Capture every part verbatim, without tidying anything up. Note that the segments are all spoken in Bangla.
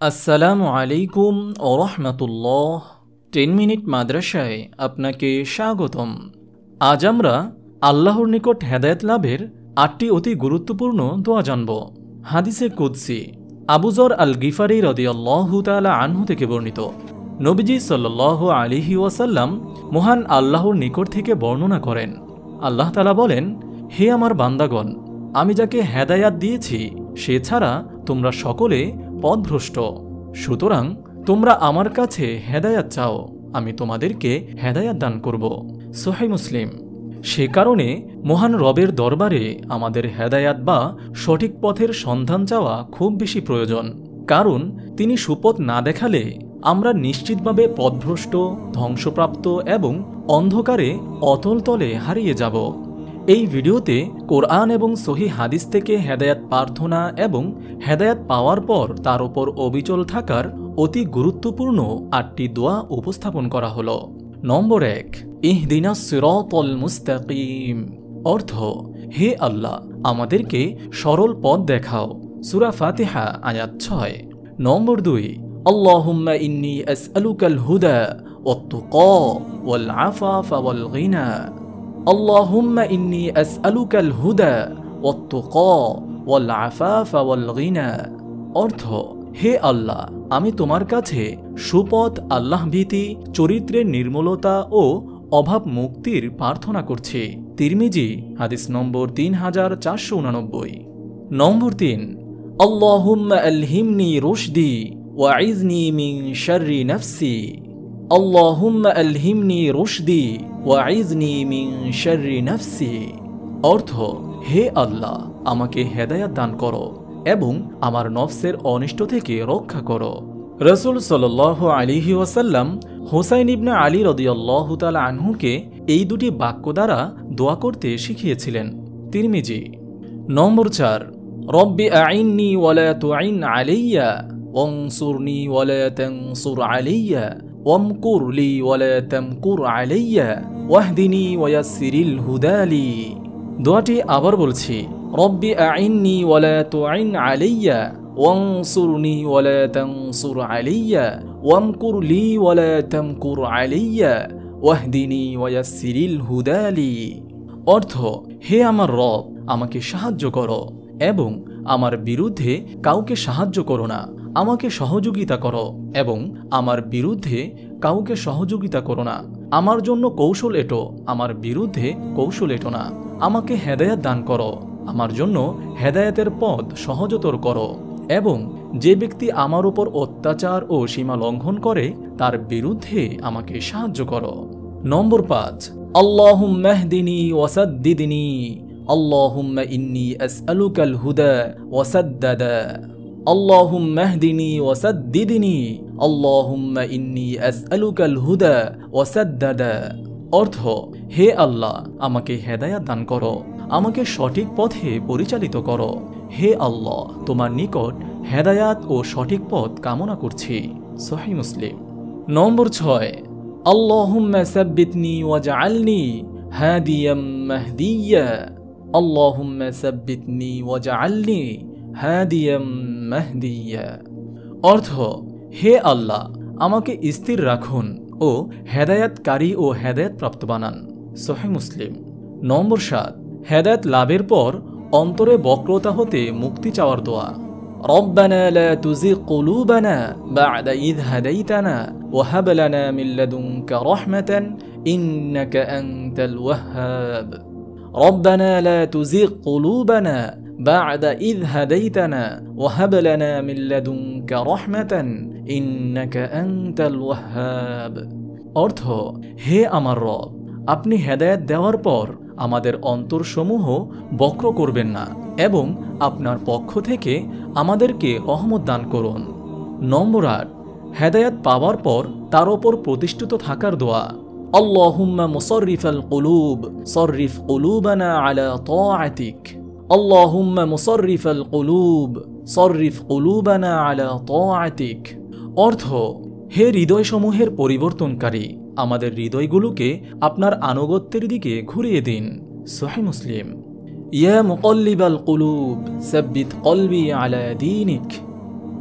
আসসালামু আলাইকুম ও রহমতুল্লাহ। টেন মিনিট মাদ্রাসায় আপনাকে স্বাগতম। আজ আমরা আল্লাহর নিকট হেদায়েত লাভের আটটি অতি গুরুত্বপূর্ণ দোয়া জানব। হাদিসে কুদসি আবু যর আল গিফারি রাদিয়াল্লাহু তাআলা আনহু থেকে বর্ণিত, নবীজি সাল্লাল্লাহু আলাইহি ওয়াসাল্লাম মহান আল্লাহর নিকট থেকে বর্ণনা করেন, আল্লাহ তাআলা বলেন, হে আমার বান্দাগণ, আমি যাকে হেদায়াত দিয়েছি সে ছাড়া তোমরা সকলে পথভ্রষ্ট। সুতরাং তোমরা আমার কাছে হেদায়াত চাও, আমি তোমাদেরকে হেদায়াত দান করব। সহিহ মুসলিম। সে কারণে মহান রবের দরবারে আমাদের হেদায়াত বা সঠিক পথের সন্ধান চাওয়া খুব বেশি প্রয়োজন, কারণ তিনি সুপথ না দেখালে আমরা নিশ্চিতভাবে পথভ্রষ্ট, ধ্বংসপ্রাপ্ত এবং অন্ধকারে অতল তলে হারিয়ে যাব। এই ভিডিওতে কোরআন এবং সহিহ হাদিস থেকে হেদায়াত প্রার্থনা এবং হেদায়াত পাওয়ার পর তার উপর অবিচল থাকার অতি গুরুত্বপূর্ণ আটটি দোয়া উপস্থাপন করা হলো। নম্বর এক, ইহদিনাস সিরাতাল মুস্তাকিম। অর্থ, হে আল্লাহ, আমাদেরকে সরল পথ দেখাও। সূরা ফাতিহা আয়াত ছয়। নম্বর দুই, আল্লাহুম্মা ইন্নী আসআলুকাল হুদা ওয়াত তুকা ওয়াল আফাফা ওয়াল গিনা। আল্লাহুম্মা ইন্নী আসআলুকাল হুদা ওয়াত তুকা ওয়াল আফাফা ওয়াল গিনা। অর্থ, হে আল্লাহ, আমি তোমার কাছে সুপথ, আল্লাহভীতি, চরিত্রের নির্মলতা ও অভাব মুক্তির প্রার্থনা করছি। তিরমিজি হাদিস নম্বর তিন হাজার চারশো উনানব্বই। নম্বর তিন, আল্লাহুম্মা আলহিমনি রুশদি ওয়াইজনি মিন শাররি নাফসি। আল্লাহুম্মা আলহিমনি রুশদি ওয়াইজনি মিন শাররি নাফসি। অর্থ, হে আল্লাহ, আমাকে হেদায়াত দান করো এবং আমার নফসের অনিষ্ট থেকে রক্ষা করো। রাসূল সাল্লাল্লাহু আলাইহি ওয়াসাল্লাম হুসাইন ইবনে আলী রাদিয়াল্লাহু তাআলা আনহুকে এই দুটি বাক্য দ্বারা দোয়া করতে শিখিয়েছিলেন। তিরমিজি। নম্বর চার, রব্বি আইন্নি ওয়ালা তুইন আলাইয়া ওয়ানসুরনি ওয়ালা তানসুর আলাইয়া ওয়ামকুর লি ওয়ালা তামকুর আলাইয়া ওয়াহদিনি ওয়ায়াসসিরিল হুদালি। দোয়াটি আবার বলছি, রব্বি আইন্নি ওয়ালা তুইন আলাইয়া ওয়ানসুরনি ওয়ালা তানসুর আলাইয়া ওয়ামকুর লি ওয়ালা তামকুর আলাইয়া ওয়াহদিনি ওয়ায়াসসিরিল হুদালি। অর্থ, হে আমার রব, আমাকে সাহায্য করো এবং আমার বিরুদ্ধে কাউকে সাহায্য করো না। আমাকে সহযোগিতা করো এবং আমার বিরুদ্ধে কাউকে সহযোগিতা করো না। আমার জন্য কৌশল এটো, আমার বিরুদ্ধে কৌশল এটো না। আমাকে হেদায়াত দান করো, আমার জন্য হেদায়াতের পথ সহজতর করো এবং যে ব্যক্তি আমার উপর অত্যাচার ও সীমা লঙ্ঘন করে তার বিরুদ্ধে আমাকে সাহায্য করো। নম্বর পাঁচ, আল্লাহুম্মা ইহদিনি ওয়াসাদ্দিদনি। আল্লাহুম্মা ইন্নী আসআলুকাল হুদা ওয়াসাদ্দাদা। আল্লাহুম্মা ইহদিনি ওয়াসাদ্দিদনি। আল্লাহুম্মা ইন্নী আসআলুকাল হুদা ওয়াসাদ্দাদা। অর্থ, হে আল্লাহ, আমাকে হেদায়াত দান করো, আমাকে সঠিক পথে পরিচালিত করো। হে আল্লাহ, তোমার নিকট হেদায়াত ও সঠিক পথ কামনা করছি। সহিহ মুসলিম। নম্বর ছয়, আল্লাহুম্মা সাব্বিতনি ওয়াজআলনি হাদিয়াম মাহদিয়া। আল্লাহুম্মা সাব্বিতনি ওয়াজআলনি হাদিয়াম মাহদিয়া। অর্থ, হে আল্লাহ, আমাকে স্থির রাখুন ও হেদায়াতকারী ও হেদায়াত প্রাপ্ত বানান। সহিহ মুসলিম। নম্বর সাত, হেদায়াত লাভের পর অন্তরে বক্রতা হতে মুক্তি চাওয়ার দোয়া। রব্বানা লা তুজিগ কুলুবানা বা'দা ইয হাদাইতানা ওয়া হাব লানা মিন লাদুনকা রাহমাতান ইন্নাকা আনতাল ওয়াহ্হাব। রব্বানা লা তুজিগ কুলুবানা বা'দা ইয হাদাইতানা ওয়া হাব লানা মিন লাদুনকা রাহমাতান ইন্নাকা আনতাল ওয়াহ্হাব। অর্থ, হে আমার রব, আপনি হেদায়েত দেওয়ার পর আমাদের অন্তরসমূহ বক্র করবেন না এবং আপনার পক্ষ থেকে আমাদেরকে রহমত দান করুন। নম্বর আট, হেদায়েত পাওয়ার পর তার ওপর প্রতিষ্ঠিত থাকার দোয়া। আল্লাহুম্মা মুসাররিফাল কুলুব সররিফ কুলুবানা আলা তাআতিক। আল্লাহুম্মা মুসাররিফাল কুলুব সররিফ কুলুবানা আলা তাআতিক। অর্থ, হে হৃদয়সমূহের পরিবর্তনকারী, আমাদের হৃদয়গুলোকে আপনার আনুগত্যের দিকে ঘুরিয়ে দিন। সহিহ মুসলিম। ইয়া মুকাল্লিবাল কুলুব সাব্বিত কলবি আলা দীনিক।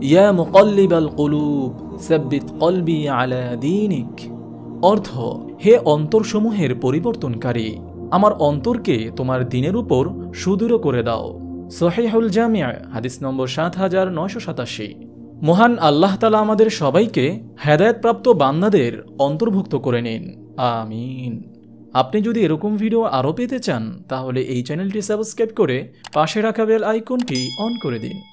ইয়া মুকাল্লিবাল কুলুব সাব্বিত কলবি আলা দীনিক। অর্থ, হে অন্তরসমূহের পরিবর্তনকারী, আমার অন্তরকে তোমার দিনের উপর সুদৃঢ় করে দাও। সহিহুল জামি' হাদিস নম্বর সাত হাজার নয়শো সাতাশি। মহান আল্লাহ তাআলা আমাদের সবাইকে হেদায়েতপ্রাপ্ত বান্দাদের অন্তর্ভুক্ত করে নিন, আমিন। আপনি যদি এরকম ভিডিও আরও পেতে চান তাহলে এই চ্যানেলটি সাবস্ক্রাইব করে পাশে রাখা বেল আইকনটি অন করে দিন।